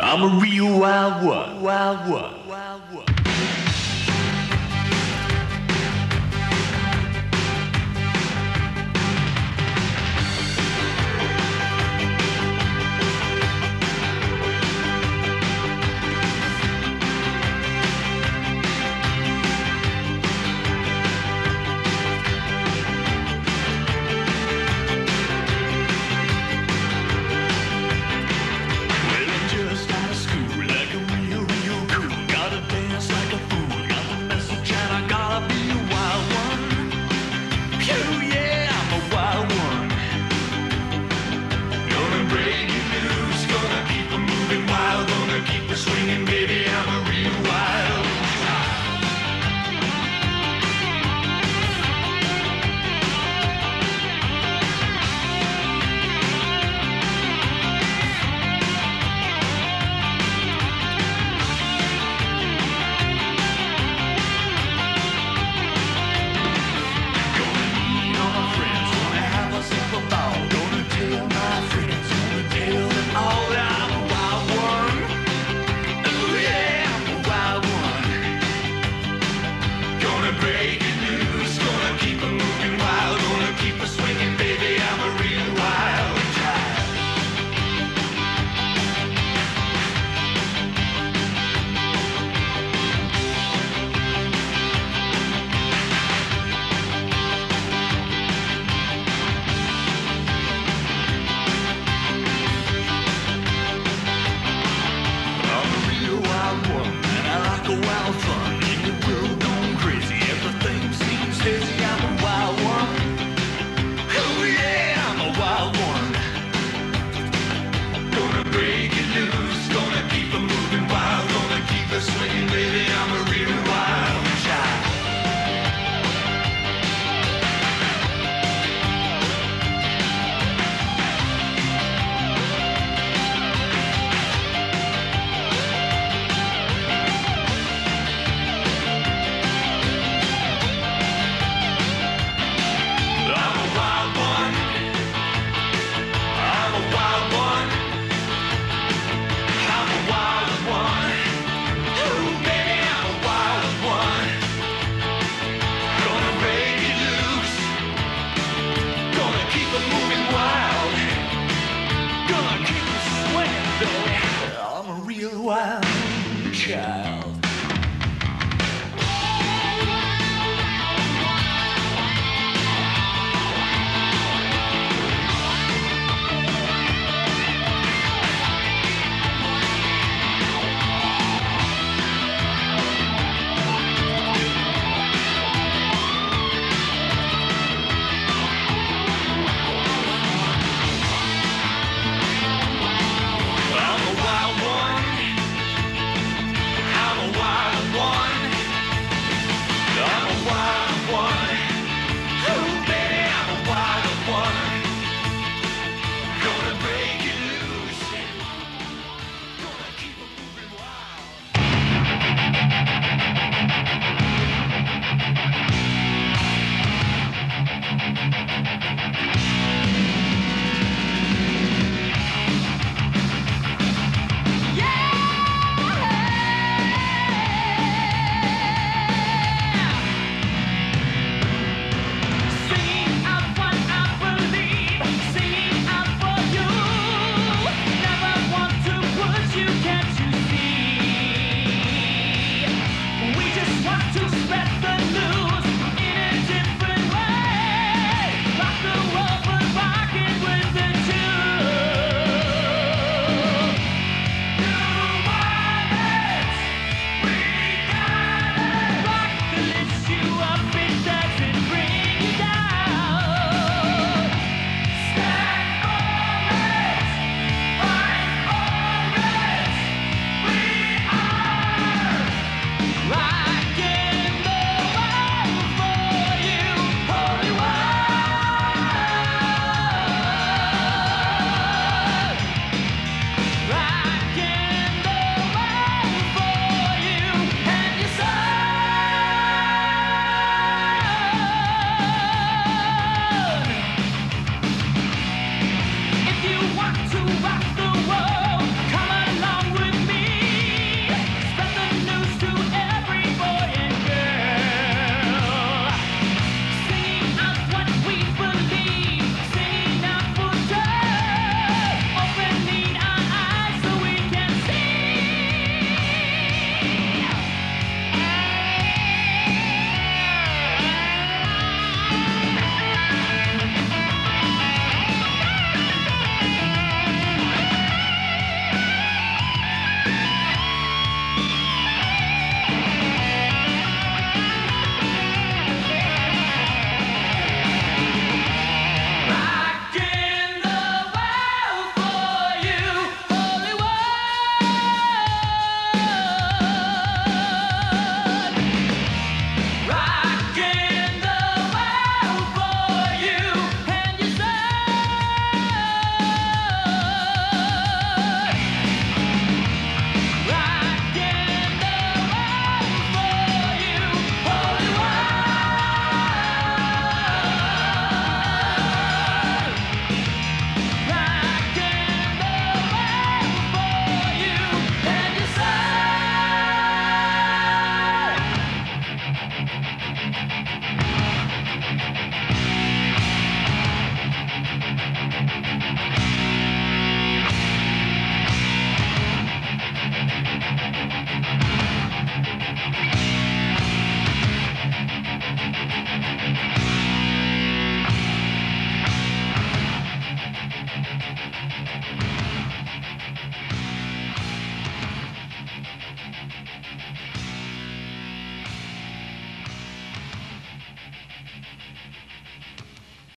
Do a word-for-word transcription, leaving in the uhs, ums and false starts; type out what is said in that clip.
I'm a real wild one, wild one, wild one. Swinging, baby, I'm a real wild Gonna meet all my friends, gonna have a super ball, gonna tell my friends, gonna tell them all that I'm a wild one. Break it loose, gonna keep it moving wild, gonna keep it swinging, baby, I'm a real wild child. I'm a real wild one, and I like a wild fun. I'm a wild one. Oh yeah, I'm a wild one. Gonna break it loose, gonna keep it moving wild, gonna keep it swinging, baby, I'm a real wild child. I'm a real wild child.